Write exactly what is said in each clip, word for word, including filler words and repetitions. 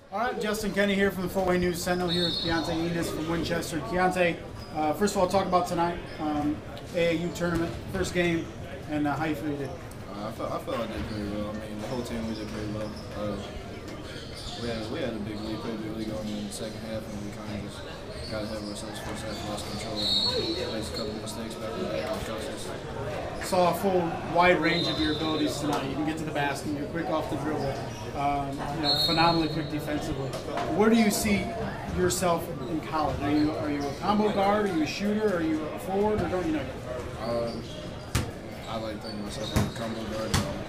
All right, Justin Kenny here from the Fort Wayne News-Sentinel here with Kiante Enis from Winchester. Kiante, uh, first of all, talk about tonight, um, A A U tournament, first game, and uh, how you feel you did. Uh, I felt I felt I did pretty well. I mean, the whole team we did pretty well. Uh, we had we had a big lead, pretty big lead going in the second half, and we kind of just got ahead of ourselves first half, lost control, and made a couple of mistakes back there. Saw a full wide range of your abilities tonight. You can get to the basket, you're quick off the dribble, um, you know, phenomenally quick defensively. Where do you see yourself in college? Are you are you a combo guard? Are you a shooter? Are you a forward? Or don't you know? Um, I like thinking myself as a combo guard.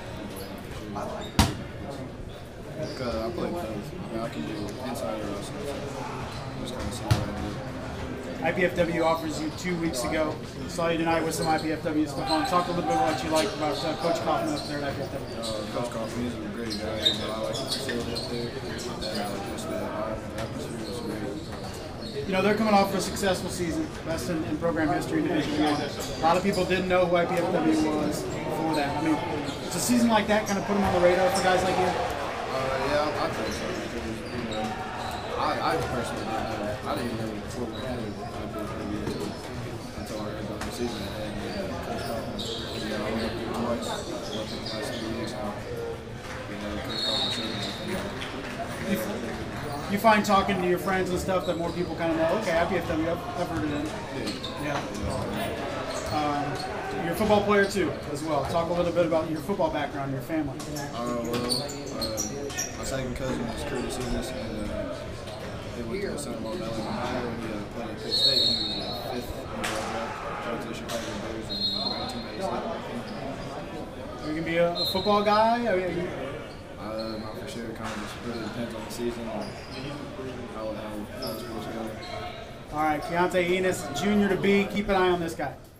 Because I play both. I mean, I can do inside or outside. So just kind of see what I do. I P F W offers you two weeks ago. Saw you tonight with some I P F W stuff on. Talk a little bit about what you like about uh, Coach Kaufman up there at I P F W. Uh, Coach Kaufman, he's a great guy. You know, I like the facility up there. And uh, just the atmosphere is great. You know, they're coming off a successful season, best in, in program history in Division One. A lot of people didn't know who I P F W was before that. I mean, does a season like that kind of put them on the radar for guys like you? Uh, yeah, I think so. Because, you know, I, I personally didn't know. I didn't even know before we had it. Until I heard about the season. And uh, Coach Kaufman, you know, I went up there twice. I went up the last three weeks now. You know, Coach Kaufman showed me everything. You find talking to your friends and stuff that more people kind of know, okay, I P F W, I've, I've heard of them. Yeah. Yeah. Um, you're a football player too, as well. Talk a little bit about your football background, your family. Uh, well, uh, my second cousin was Curtis Enis, and uh, they went to Saint Louis Valley, Ohio, and he uh, played at Pitt State, and he was uh, fifth in the draft. Went to the Chicago Bears and ran teammates there. Are you gonna be a, a football guy? Are you, Uh, not for sure. Kind of just really depends on the season and how, how, how it's supposed to go. All right, Kiante Enis, junior to be. Keep an eye on this guy.